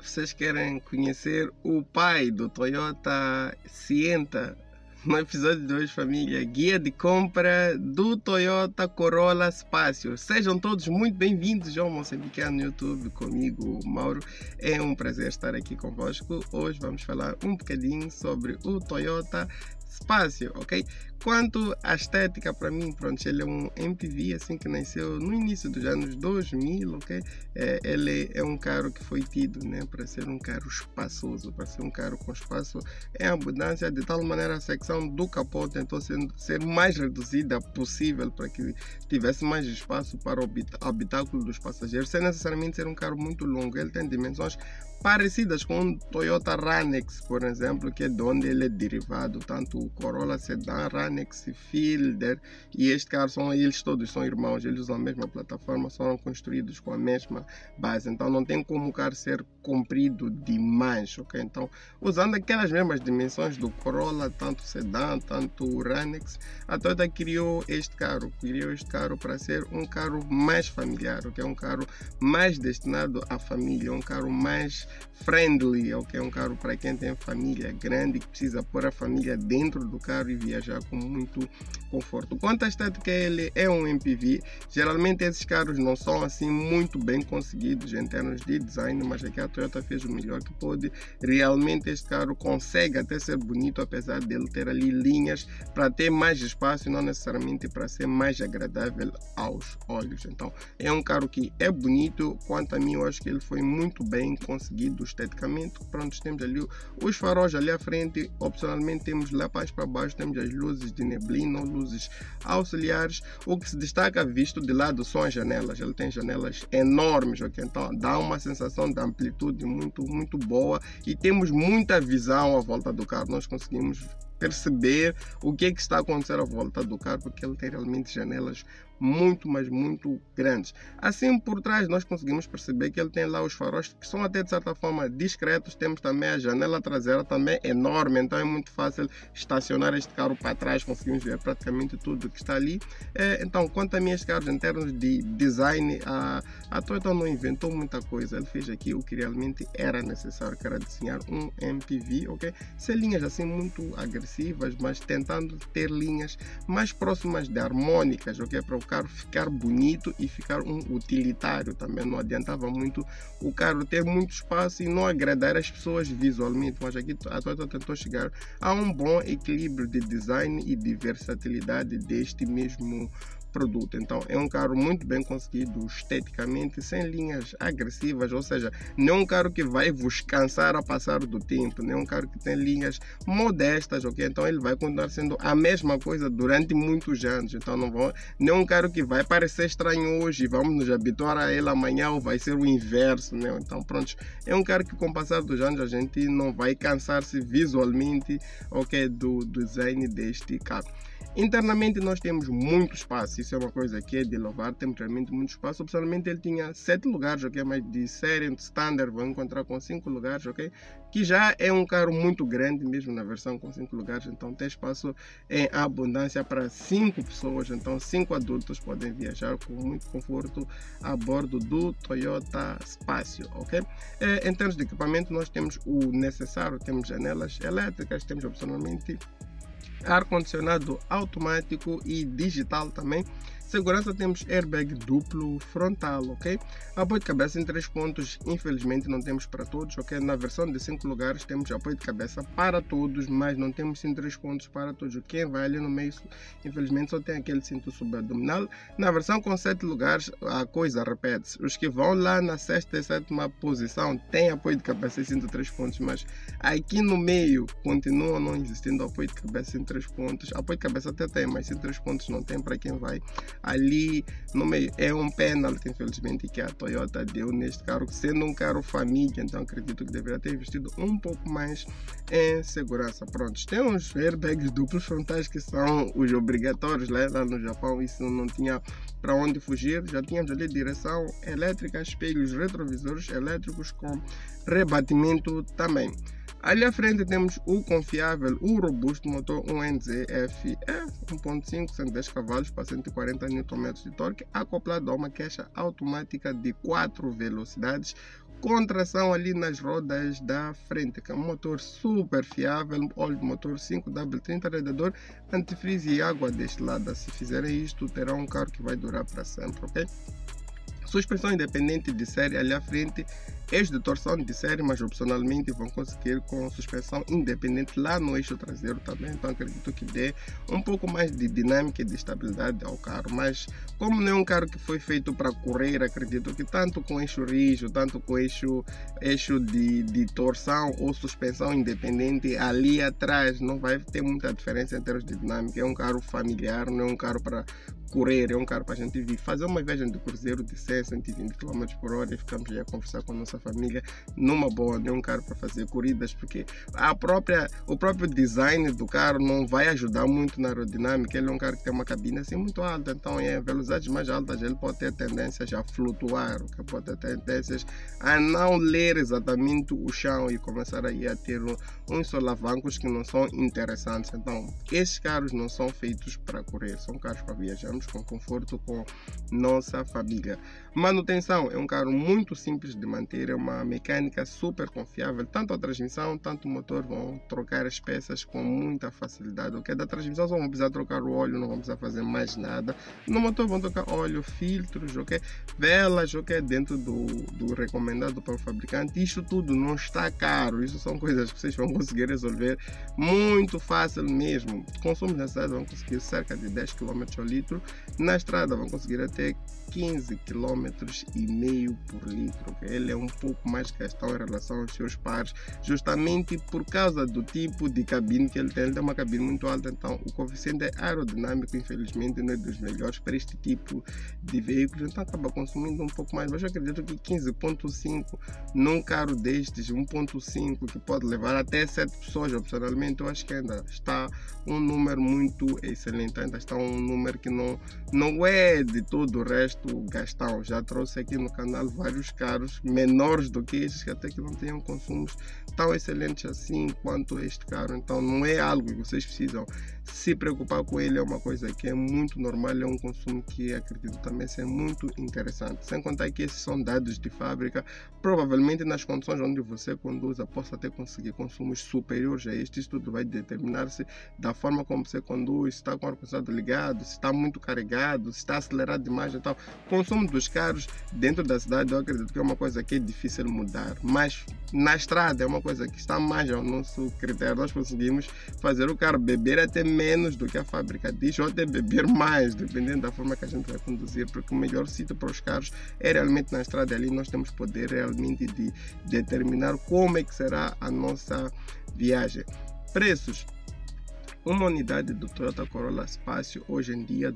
vocês querem conhecer o pai do Toyota Sienta. No episódio de hoje, família, guia de compra do Toyota Corolla Spacio. Sejam todos muito bem-vindos ao Moçambicano no YouTube, comigo, Mauro. É um prazer estar aqui convosco. Hoje vamos falar um bocadinho sobre o Toyota Spacio, ok? Quanto à estética, para mim, pronto, ele é um MPV assim que nasceu no início dos anos 2000, ok? Ele é um carro que foi tido, né, para ser um carro espaçoso, para ser um carro com espaço em abundância, de tal maneira a secção do capô tentou ser mais reduzida possível para que tivesse mais espaço para o habitáculo dos passageiros, sem necessariamente ser um carro muito longo. Ele tem dimensões parecidas com o Toyota Ranex, por exemplo, que é de onde ele é derivado, tanto o Corolla Sedan, Ranex, Fielder, e este carro eles todos são irmãos, eles usam a mesma plataforma, foram construídos com a mesma base, então não tem como o carro ser comprido demais, ok? Então, usando aquelas mesmas dimensões do Corolla, tanto o Sedan, tanto o Ranex, a Toyota criou este carro para ser um carro mais familiar, ok? Um carro mais destinado à família, um carro mais friendly, ok? Um carro para quem tem família grande, que precisa pôr a família dentro do carro e viajar com muito conforto. Quanto à estética, ele é um MPV. Geralmente esses carros não são assim muito bem conseguidos em termos de design, mas aqui a Toyota fez o melhor que pôde. Realmente este carro consegue até ser bonito, apesar dele ter ali linhas para ter mais espaço e não necessariamente para ser mais agradável aos olhos. Então é um carro que é bonito. Quanto a mim, eu acho que ele foi muito bem conseguido esteticamente. Pronto, temos ali os faróis ali à frente, opcionalmente temos lá para baixo, temos as luzes de neblina, luzes auxiliares. O que se destaca visto de lado são as janelas. Ele tem janelas enormes, ok? Então dá uma sensação de amplitude muito boa e temos muita visão à volta do carro. Nós conseguimos perceber o que está acontecendo à volta do carro, porque ele tem realmente janelas muito grandes. Assim, por trás nós conseguimos perceber que ele tem lá os faróis que são até de certa forma discretos. Temos também a janela traseira também enorme, então é muito fácil estacionar este carro para trás, conseguimos ver praticamente tudo que está ali. Então, quanto a mim, este carro em termos de design, a Toyota não inventou muita coisa. Ele fez aqui o que realmente era necessário, que era desenhar um MPV, ok? Sem linhas assim muito agressivas, mas tentando ter linhas mais próximas de harmônicas, ok? Para o carro ficar bonito e ficar um utilitário também. Não adiantava muito o carro ter muito espaço e não agradar as pessoas visualmente, mas aqui a Toyota tentou chegar a um bom equilíbrio de design e de versatilidade deste mesmo produto. Então é um carro muito bem conseguido esteticamente, sem linhas agressivas, ou seja, não é um carro que vai vos cansar a passar do tempo, não é um carro que tem linhas modestas, ok? Então ele vai continuar sendo a mesma coisa durante muitos anos. Então não é um carro que vai parecer estranho hoje e vamos nos habituar a ele amanhã, ou vai ser o inverso, né? Então pronto, é um carro que com o passar dos anos a gente não vai cansar-se visualmente, ok, do design deste carro. Internamente nós temos muito espaço, isso é uma coisa que é de louvar, temos realmente muito espaço. Opcionalmente ele tinha 7 lugares, ok, mas de série standard vão encontrar com 5 lugares, ok, que já é um carro muito grande mesmo na versão com 5 lugares, então tem espaço em abundância para 5 pessoas, então 5 adultos podem viajar com muito conforto a bordo do Toyota Spacio, ok? Em termos de equipamento nós temos o necessário, temos janelas elétricas, temos opcionalmente ar-condicionado automático e digital também. Segurança, temos airbag duplo frontal, ok? Apoio de cabeça em 3 pontos, infelizmente não temos para todos, ok? Na versão de 5 lugares temos apoio de cabeça para todos, mas não temos sim 3 pontos para todos. Quem vai ali no meio, infelizmente, só tem aquele cinto subabdominal. Na versão com 7 lugares, a coisa repete-se. Os que vão lá na 6ª e 7ª posição têm apoio de cabeça e cinto 3 pontos, mas aqui no meio continua não existindo apoio de cabeça em 3 pontos. Apoio de cabeça até tem, mas em 3 pontos não tem para quem vai ali no meio. É um pênalti, infelizmente, que a Toyota deu neste carro, sendo um carro família, então acredito que deveria ter investido um pouco mais em segurança. Pronto, tem uns airbags duplos frontais que são os obrigatórios lá no Japão, isso não tinha para onde fugir. Já tínhamos ali direção elétrica, espelhos retrovisores elétricos com rebatimento também. Ali à frente temos o confiável, o robusto motor 1NZ-FE 1.5, 110 cavalos para 140 Nm de torque, acoplado a uma caixa automática de 4 velocidades contração ali nas rodas da frente, que é um motor super fiável, óleo de motor 5W30, radiador, antifreeze e água deste lado. Se fizerem isto, terão um carro que vai durar para sempre, ok? Suspensão independente de série ali à frente, eixo de torção de série, mas opcionalmente vão conseguir com suspensão independente lá no eixo traseiro também, então acredito que dê um pouco mais de dinâmica e de estabilidade ao carro, mas como não é um carro que foi feito para correr, acredito que tanto com eixo rígido, tanto com eixo de torção ou suspensão independente ali atrás não vai ter muita diferença em termos de dinâmica. É um carro familiar, não é um carro para correr, é um carro para a gente vir fazer uma viagem de cruzeiro de 100, 120 km por hora e ficamos aí a conversar com a nossa família numa boa. Não é um carro para fazer corridas, porque o próprio design do carro não vai ajudar muito na aerodinâmica. Ele é um carro que tem uma cabine assim muito alta, então em velocidades mais altas ele pode ter tendências a flutuar, que pode ter tendências a não ler exatamente o chão e começar aí a ter uns solavancos que não são interessantes. Então esses carros não são feitos para correr, são carros para viajar com conforto com nossa família. Manutenção, é um carro muito simples de manter, é uma mecânica super confiável, tanto a transmissão, tanto o motor vão trocar as peças com muita facilidade, ok? Da transmissão só vão precisar trocar o óleo, não vão precisar fazer mais nada. No motor vão trocar óleo, filtros, ok? Velas, ok? Dentro do recomendado para o fabricante. Isto tudo não está caro, isso são coisas que vocês vão conseguir resolver muito fácil mesmo. Consumos na cidade vão conseguir cerca de 10 km ao litro. Na estrada vão conseguir até 15,5 km por litro, okay? Ele é um pouco mais gastão em relação aos seus pares, justamente por causa do tipo de cabine que ele tem. Ele tem uma cabine muito alta, então o coeficiente aerodinâmico infelizmente não é dos melhores para este tipo de veículos, então acaba consumindo um pouco mais, mas eu acredito que 15,5 num carro destes, 1,5 que pode levar até 7 pessoas opcionalmente, eu acho que ainda está um número muito excelente, ainda está um número que não é de todo o resto gastão. Já trouxe aqui no canal vários carros menores do que estes, que até que não tenham consumos tão excelentes assim quanto este carro, então não é algo que vocês precisam se preocupar com ele, é uma coisa que é muito normal, é um consumo que acredito também ser muito interessante, sem contar que esses são dados de fábrica, provavelmente nas condições onde você conduza possa até conseguir consumos superiores a estes. Isso tudo vai determinar-se da forma como você conduz, se está com o ar-condicionado ligado, se está muito carregado, se está acelerado demais. Então, o consumo dos carros dentro da cidade eu acredito que é uma coisa que é difícil mudar, mas na estrada é uma coisa que está mais ao nosso critério. Nós conseguimos fazer o carro beber até menos do que a fábrica diz, ou até beber mais, dependendo da forma que a gente vai conduzir, porque o melhor sítio para os carros é realmente na estrada. Ali nós temos poder realmente de determinar como é que será a nossa viagem. Preços. Uma unidade do Toyota Corolla Spacio hoje em dia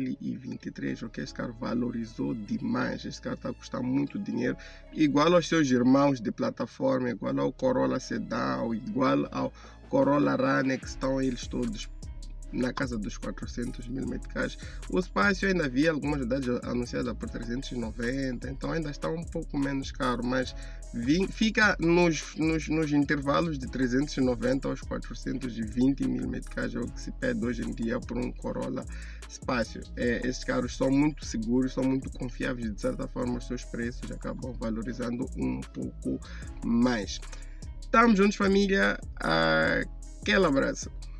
2023, ok? Esse carro valorizou demais, esse carro está a custar muito dinheiro, igual aos seus irmãos de plataforma, igual ao Corolla Sedan, igual ao Corolla Runner, que estão eles todos na casa dos 400 mil meticais. O Spacio ainda havia algumas unidades anunciadas por 390, então ainda está um pouco menos caro, mas fica nos intervalos de 390 aos 420 mil meticais, é o que se pede hoje em dia por um Corolla Spacio. Esses carros são muito seguros, são muito confiáveis, de certa forma os seus preços acabam valorizando um pouco mais. Estamos juntos, família, aquele abraço.